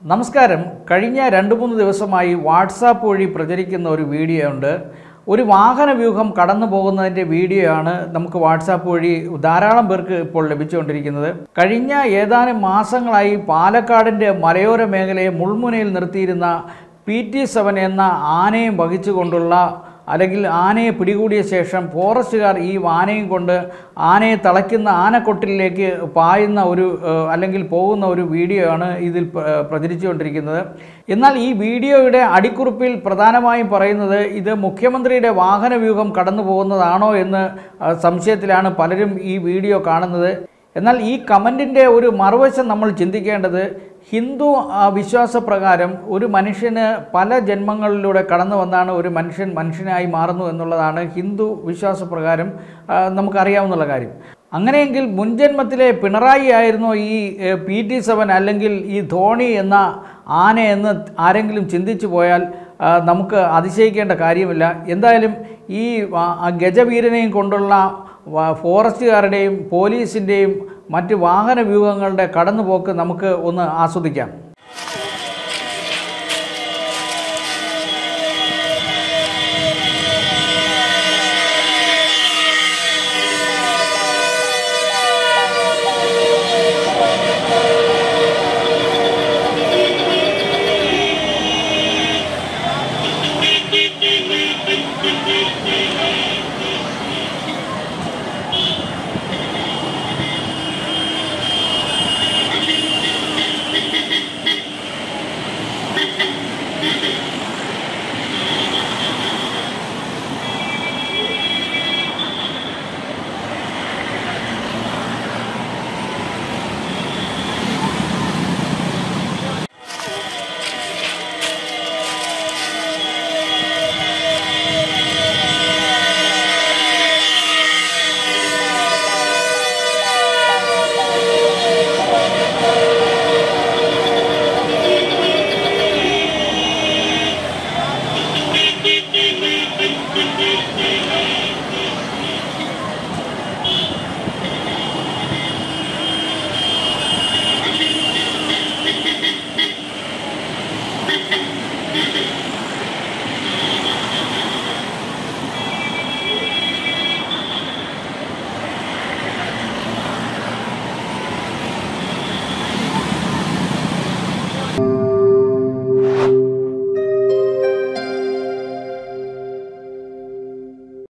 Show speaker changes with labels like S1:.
S1: നമസ്കാരം. കഴിഞ്ഞ 2-3 ദിവസമായി വാട്സാപ്പ് വഴി പ്രചരിക്കുന്ന ഒരു വീഡിയോ ഉണ്ട്. ഒരു വാഹന വ്യൂഹം കടന്നു പോകുന്നതിൻ്റെ വീഡിയോ ആണ് നമുക്ക് വാട്സാപ്പ് വഴി ധാരാളം പേർക്ക് ഇപ്പോൾ ലഭിച്ചുകൊണ്ടിരിക്കുന്നത്. കഴിഞ്ഞ ഏതാനും മാസങ്ങളായി പാലക്കാടിൻ്റെ മലയോര മേഖലയെ മുൾമുനയിൽ നിർത്തിയിരുന്ന PT-7 എന്ന ആനയും വഹിച്ചുകൊണ്ടുള്ള അല്ലെങ്കിൽ ആനയെ പിടികൂടിയ ശേഷം ഫോറസ്റ്റുകാർ ഈ ആനയും കൊണ്ട് ആനയെ തളയ്ക്കുന്ന ആനക്കൊട്ടിലേക്ക് പായുന്ന ഒരു അല്ലെങ്കിൽ പോകുന്ന ഒരു വീഡിയോ ആണ് ഇതിൽ പ്രചരിച്ചുകൊണ്ടിരിക്കുന്നത്. എന്നാൽ ഈ വീഡിയോയുടെ അടിക്കുറിപ്പിൽ പ്രധാനമായും പറയുന്നത് ഇത് മുഖ്യമന്ത്രിയുടെ വാഹന വ്യൂഹം കടന്നു പോകുന്നതാണോ എന്ന് സംശയത്തിലാണ് പലരും ഈ വീഡിയോ കാണുന്നത്. എന്നാൽ ഈ കമൻറ്റിൻ്റെ ഒരു മറുവശം നമ്മൾ ചിന്തിക്കേണ്ടത്, ഹിന്ദു വിശ്വാസപ്രകാരം ഒരു മനുഷ്യന് പല ജന്മങ്ങളിലൂടെ കടന്നു വന്നാണ് ഒരു മനുഷ്യനായി മാറുന്നു എന്നുള്ളതാണ് ഹിന്ദു വിശ്വാസപ്രകാരം നമുക്കറിയാവുന്ന കാര്യം. അങ്ങനെയെങ്കിൽ മുൻജന്മത്തിലെ പിണറായി ആയിരുന്നു ഈ PT-7 അല്ലെങ്കിൽ ഈ ധോണി എന്ന ആനയെന്ന് ആരെങ്കിലും ചിന്തിച്ചു പോയാൽ നമുക്ക് അതിശയിക്കേണ്ട കാര്യമില്ല. എന്തായാലും ഈ ഗജവീരനെയും കൊണ്ടുള്ള ഫോറസ്റ്റുകാരുടെയും പോലീസിൻ്റെയും മറ്റ് വാഹന വ്യൂഹങ്ങളുടെ കടന്നുപോക്ക് നമുക്ക് ഒന്ന് ആസ്വദിക്കാം.